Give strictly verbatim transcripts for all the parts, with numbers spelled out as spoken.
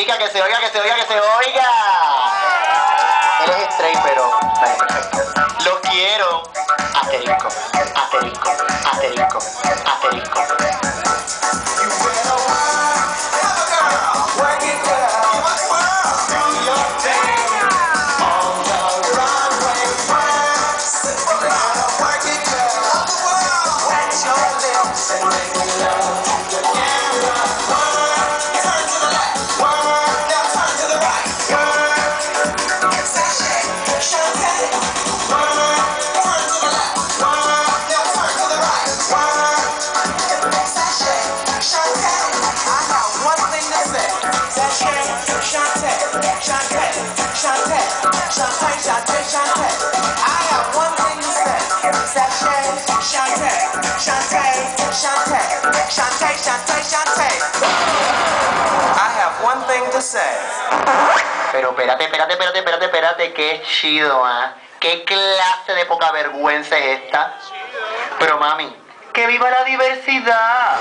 chica, que se oiga, que se oiga, que se oiga. Él es straight, pero lo quiero. Asterisco, asterisco, asterisco, asterisco. Pero espérate, espérate, espérate, espérate, espérate, qué chido, ¿ah? ¿eh? ¿Qué clase de poca vergüenza es esta? Pero mami, ¡que viva la diversidad!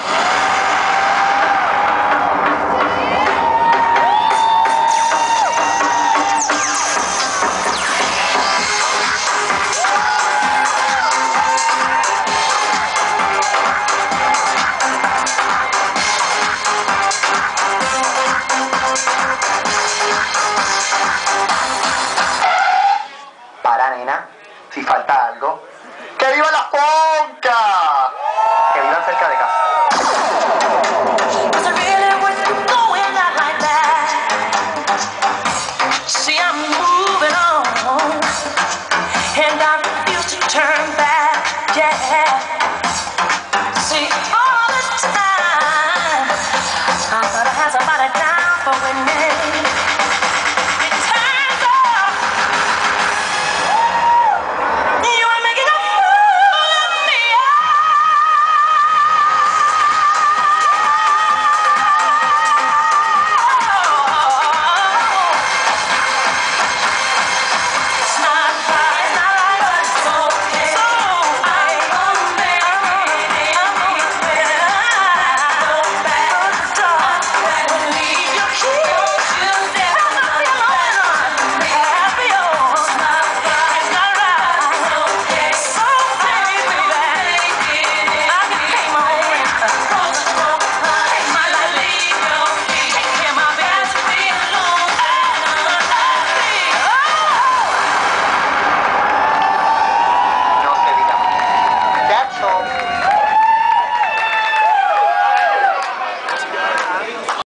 Si falta algo, ¡que viva la ponca! Que vivan cerca de casa. Somebody down for winning.